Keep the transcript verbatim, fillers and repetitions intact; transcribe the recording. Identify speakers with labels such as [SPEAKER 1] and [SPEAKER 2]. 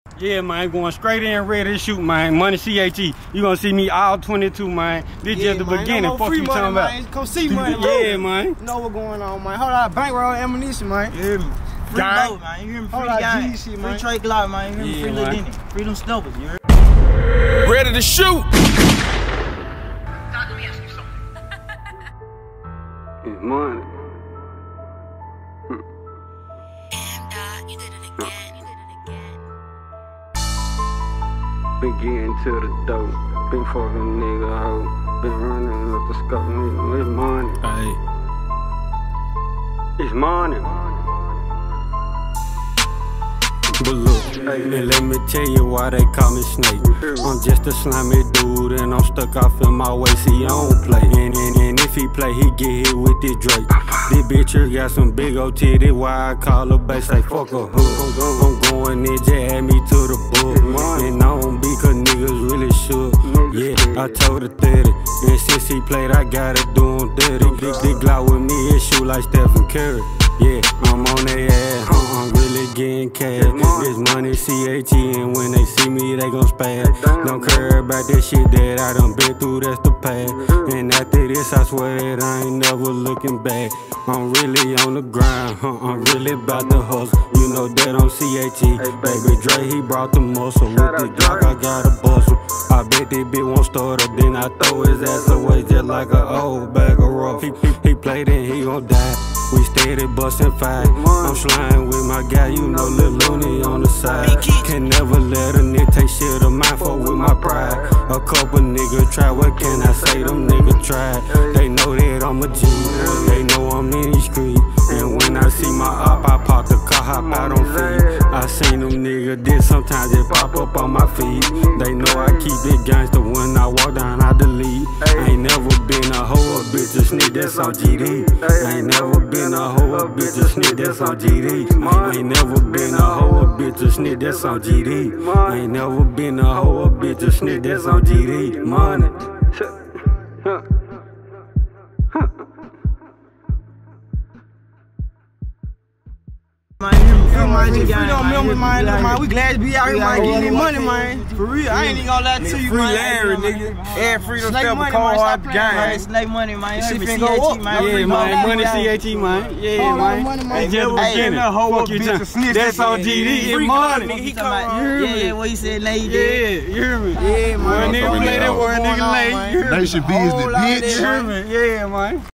[SPEAKER 1] Yeah, man, going straight in, ready to shoot, man. Money C H E. You gonna see me all twenty-two, man. This
[SPEAKER 2] yeah,
[SPEAKER 1] just the
[SPEAKER 2] man.
[SPEAKER 1] beginning.
[SPEAKER 2] No
[SPEAKER 1] Fuck you
[SPEAKER 2] money,
[SPEAKER 1] talking
[SPEAKER 2] man.
[SPEAKER 1] about?
[SPEAKER 2] Come see money,
[SPEAKER 1] yeah, man.
[SPEAKER 2] You know what's going on, man. Hold on, bankroll ammunition, man.
[SPEAKER 3] You hear me? Free
[SPEAKER 2] Gang.
[SPEAKER 3] boat, man. You hear me? Free
[SPEAKER 2] Hold on,
[SPEAKER 3] gang.
[SPEAKER 2] G shit,
[SPEAKER 3] Free
[SPEAKER 2] man.
[SPEAKER 3] Trey Glock, man. You hear me?
[SPEAKER 1] Yeah,
[SPEAKER 3] Free
[SPEAKER 1] man.
[SPEAKER 3] Lil Denny. Free them snubbers, you hear me?
[SPEAKER 4] Ready to shoot.
[SPEAKER 5] Let me ask you something.
[SPEAKER 1] It's money.
[SPEAKER 5] And uh, you did it again. You did it again.
[SPEAKER 1] Been getting to the dope. Been fucking nigga hoe. Been running up the scope, nigga. It's money.
[SPEAKER 4] Hey.
[SPEAKER 1] It's money. But look, and let me tell you why they call me Snake. I'm just a slimy dude and I'm stuck off in my way, see I don't play. And, and, and if he play, he get hit with this Drake. This bitch here got some big old titty, why I call her bass like fuck her hood. I'm going in, just add me to the book. And I don't be cause niggas really shook. Yeah, I told her thirty, and since he played, I gotta do him dirty. This Glock with me, it shoot like Stephen Curry. Yeah, I'm on their ass, I'm really getting cash. This money C H E, and when they see me, they gon' spaz. Don't care about that shit that I done been through, that's the past. And after this, I swear that I ain't never looking back. I'm really on the grind, huh? I'm really about to hustle. You know that I'm C H E. Baby Dre, he brought the muscle. With the Glock, I gotta bustle. I bet this bitch won't start up, then I throw his ass away just like an old bag of rough. He, he, he played and he gon' die. We steady bustin' five. I'm sliding with my guy, you know, Lil Looney on the side. Can never let a nigga take shit of mine, fuck with my pride. A couple niggas try, what can I say? Them niggas try. They know that I'm a G, they know I'm in the street. And when I see my op, I pop the car, hop out on feet. I seen them niggas did, sometimes it pop up on my feet. They know I keep it gangsta, when I walk down, I delete. I ain't never been a hoe, a bitch, a snitch, that's on G D. I ain't never been a hoe, a bitch, a snitch, that's on G D. I ain't never been a hoe, a bitch, a snitch, that's on G D. I ain't never been a hoe, a bitch, a snitch, that's on G D. Money.
[SPEAKER 3] Man, you hear me? Free
[SPEAKER 2] Man,
[SPEAKER 3] money,
[SPEAKER 2] free
[SPEAKER 3] gang,
[SPEAKER 2] don't remember, man. Look, man, we
[SPEAKER 3] We
[SPEAKER 2] glad to be out here, man. Getting this money, man. For real, I ain't even gonna lie to you,
[SPEAKER 3] Free
[SPEAKER 2] man.
[SPEAKER 3] Larry, nigga.
[SPEAKER 2] And freedom
[SPEAKER 3] Snake
[SPEAKER 2] spell
[SPEAKER 3] money,
[SPEAKER 2] cold
[SPEAKER 3] man.
[SPEAKER 2] hard
[SPEAKER 3] Stop
[SPEAKER 2] gang.
[SPEAKER 3] playing. Snake money, man. You
[SPEAKER 2] This
[SPEAKER 3] hear me?
[SPEAKER 2] shit
[SPEAKER 3] C
[SPEAKER 2] finna
[SPEAKER 3] H
[SPEAKER 2] go
[SPEAKER 3] E,
[SPEAKER 2] up.
[SPEAKER 3] man.
[SPEAKER 1] Yeah,
[SPEAKER 3] Free
[SPEAKER 1] man, money
[SPEAKER 3] gang.
[SPEAKER 1] C H E, man. Yeah,
[SPEAKER 2] Hold on,
[SPEAKER 1] man.
[SPEAKER 2] money, man.
[SPEAKER 1] It's just the
[SPEAKER 2] Hey,
[SPEAKER 1] beginning.
[SPEAKER 2] that hoe
[SPEAKER 1] Fuck
[SPEAKER 2] up,
[SPEAKER 1] you
[SPEAKER 2] bitch,
[SPEAKER 1] talking-
[SPEAKER 2] a snitch,
[SPEAKER 1] That's
[SPEAKER 2] that
[SPEAKER 1] on G D,
[SPEAKER 2] shit.
[SPEAKER 1] it's
[SPEAKER 2] Free
[SPEAKER 1] money.
[SPEAKER 2] nigga, he
[SPEAKER 3] Talking about-
[SPEAKER 2] come
[SPEAKER 1] You hear
[SPEAKER 3] Yeah,
[SPEAKER 1] me?
[SPEAKER 3] yeah, what he said, lady.
[SPEAKER 1] Yeah, you hear me?
[SPEAKER 2] Yeah, man.
[SPEAKER 1] One nigga
[SPEAKER 2] What's
[SPEAKER 1] play that,
[SPEAKER 2] going
[SPEAKER 1] one nigga
[SPEAKER 2] on,
[SPEAKER 1] late.
[SPEAKER 2] man?
[SPEAKER 1] You hear me?
[SPEAKER 4] Nation
[SPEAKER 2] Whole
[SPEAKER 4] business,
[SPEAKER 2] lot of
[SPEAKER 4] bitch.
[SPEAKER 2] that,
[SPEAKER 1] You hear me? Yeah, man.